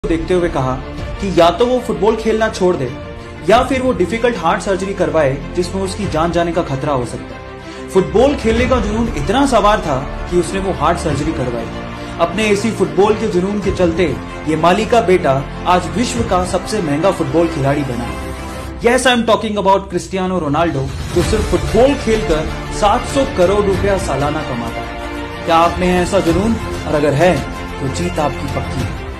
देखते हुए कहा कि या तो वो फुटबॉल खेलना छोड़ दे या फिर वो डिफिकल्ट हार्ट सर्जरी करवाए जिसमें उसकी जान जाने का खतरा हो सकता है। फुटबॉल खेलने का जुनून इतना सवार था कि उसने वो हार्ट सर्जरी करवाई। अपने इसी फुटबॉल के जुनून के चलते ये माली का बेटा आज विश्व का सबसे महंगा फुटबॉल खिलाड़ी बना है। Yes, I am talking about Cristiano Ronaldo, जो सिर्फ फुटबॉल खेलकर 700 करोड़ रुपया सालाना कमाता है। क्या आप में है ऐसा जुनून? और अगर है तो जीत आपकी पक्की है।